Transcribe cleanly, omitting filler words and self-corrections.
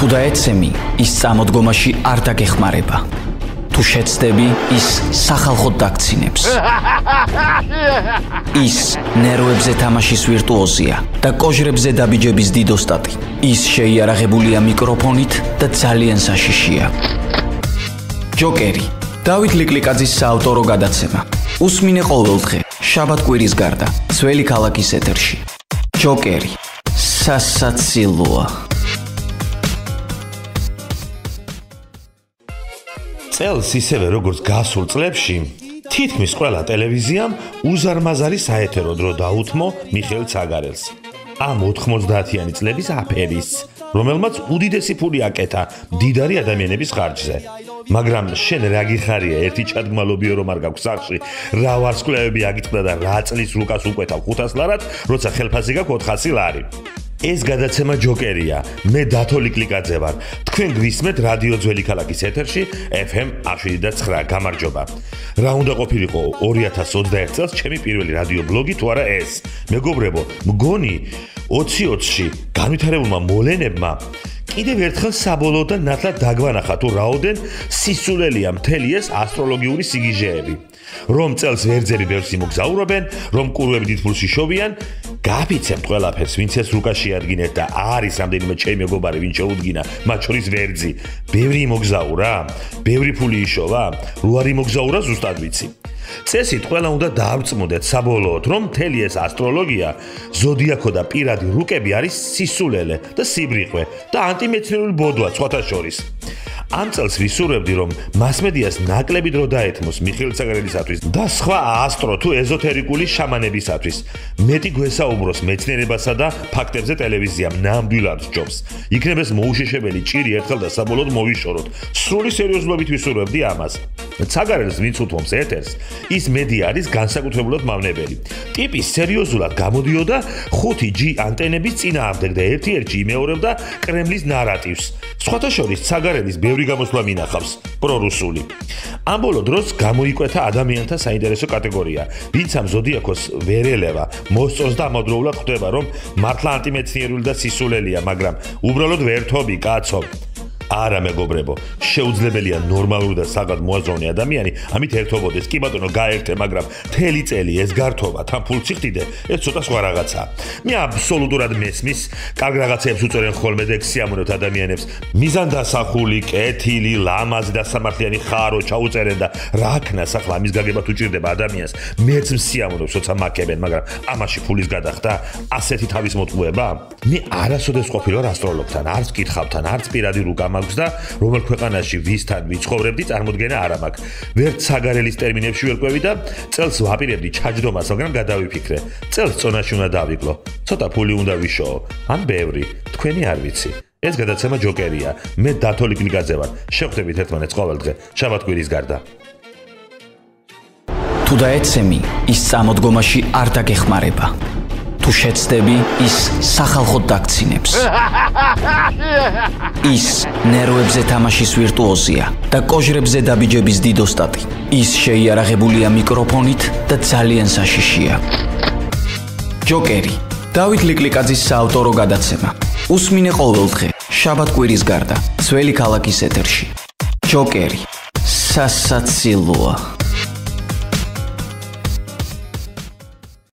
თუ დაეცემი, ის წამოდგომაში არ დაგეხმარება. თუ შეცდები, ის სახალხოდ დაგცინებს. ის ნერვებზე თამაშის ვირტუოზია და კოჟრებზე დაბიჯების დიდოსტატი. ის შეიარაღებულია მიკროფონით და ძალიან საშიშია. ჯოკერი, დავით ლიკლიკაძის საავტორო გადაცემა. უსმინე ყოველდღე, შაბათ-კვირის გარდა, ძველი ქალაქის ეთერში. ჯოკერი, სასაცილოა. წელს ისევე როგორც გასულ წლებში, თითქმის ყველა ტელევიზიამ უზარმაზარი საეთერო დრო დაუთმო მიხეილ ცაგარელს. ამ 90-იანი წლების აფერის, რომელმაც უდიდესი ფული აკეთა მდიდარი ადამიანების ხარჯზე. მაგრამ შენ რა გიხარია ერთი ჩადგმალობიო რომ არ გაქვს სახში, რა ვარსკვლავები აგიტყდა და რა წლის რუკას უკვეთავ 500 ლარად, როცა ხელფასი გაქვს 400 ლარი. ეს გადაცემა ჯოკერია. მე დათო ლიკლიკაძე ვარ. თქვენ გვისმენთ რადიო ძველი ქალაქის ეთერში FM 107.9. გამარჯობა. რა უნდა ყოფილიყო 2021 წელს ჩემი პირველი რადიო ბლოგი თუ არა ეს? მეგობრებო, მგონი 2020-ში განვითარებულმა მოლენებმა კიდევ ერთხელ საბოლოოდ და ნათლად დაგვანახა თუ რაოდენ სისულელია მთელი ეს ასტროლოგიური სიგიჟეები. რომ წელს ვერძელი ბევრს იმოგზაურობენ, რომ კურვები დიდ ფულს იშოვიან, გაფიცებთ ყველაფერს, ვინც ეს რუკა შეადგინეთ და არის რამდენიმე ჩემი მეგობარი, ვინც შეუდგინა, მათ შორის ვერძი. ბევრი იმოგზაურა? ბევრი ფული იშოვა? რო არ იმოგზაურა ზუსტად ვიცი. წესით ყველა უნდა დაავწმუნდეთ საბოლოოდ, რომ მთელი ეს ასტროლოგია, ზოდიაქო და პირადი რუკები არის სისულელე და სიბრიყვე და ანტიმეცნიერული ბოდვა სხვათა შორის. ამ წელს ვისურვებდი, რომ მასმედიას ნაკლები დრო დაეთმოს მიხეილ ცაგარელისათვის და სხვა ასტრო თუ ეზოთერიკული შამანებისათვის. მეტი გვესაუბროს მეცნიერებასა და ფაქტებზე ტელევიზიამ ნამდვილად სჯობს. იქნებ ეს მოუშიშებელი ჭირი ერთხელ და საბოლოოდ მოვიშოროთ. სრული სერიოზულობით ვისურვებდი ამას. ცაგარელს ვინც უთმობს ეთერს, ის მედია არის განსაკუთრებულად მავნებელი. ტიპი სერიოზულად გამოდიოდა 5G ანტენების წინააღმდეგ და ერთ-ერთში იმეორებდა კრემლის ნარატივს. სხვათა შორის ცაგარელის ბევრი გამოსვლა მინახავს პრორუსული. ამ ბოლო დროს გამოიკვეთა ადამიანთა საინტერესო კატეგორია, ვინც ამ ზოდიაქოს ვერ ელევა, მოსწონს და ამავდროულად ხვდება, რომ მართლა ანტიმეცნიერული და სისულელია, მაგრამ უბრალოდ ვერთობი, კაცო. არა მეგობრებო, შეუძლებელია ნორმალური და საგად მოაზროვნე ადამიანი ამით ერთობოდეს. კი ბატონო, გაერთე, მაგრამ მთელი წელი ეს გართობა, თან ფულს იხდიდე, ეს ცოტა სხვა რაღაცაა. მე აბსოლუტურად მესმის, კარგ რაღაცებს უწევენ ხოლმე და ექსიამოვნებთ ადამიანებს. მიზანდასახული, კეთილი, ლამაზი და სამართლიანი ხარო ჩაუწერენ და რა ქნას ახლა ამის გაგება თუ ჭირდება ადამიანს. მეც მსიამოვნებს, როცა მაკებენ, მაგრამ ამაში ფულის გადახდა, ასეთი თავის მოტყუება? მე არასოდეს ყოფილი ვარ ასტროლოგთან, არც კითხავთან, არც პირადი რუკა და რომელ ქვეყანაში ვისთან ვიცხოვრებდი წარმოდგენა არ მაქვს. ვერც ცაგარელის ტერმინებში ვერკვევი და წელს ვაპირებდი ჩაჯდომას, მაგრამ გადავიფიქრე. წელს წონაში უნდა დავიკლო. ცოტა ფული უნდა ვიშოო. ან ბევრი. თქვენი არ ვიცი. ეს გადაცემა ჯოკერია. მე დათო ლიკლიკაძე ვარ. შევხვდებით ერთმანეთს ყოველდღე, შაბათ-კვირის გარდა. თუ დაეცემი, ის წამოდგომაში არ დაგეხმარება. თუ შეცდები, ის სახალხოდ დაგცინებს. ის ნერვებზე თამაშის ვირტუოზია და კოჟრებზე დაბიჯების დიდოსტატი. ის შეიარაღებულია მიკროფონით და ძალიან საშიშია. ჯოკერი, დავით ლიკლიკაძის საავტორო გადაცემა. უსმინე ყოველდღე, შაბათ-კვირის გარდა, ძველი ქალაქის ეთერში. ჯოკერი, სასაცილოა.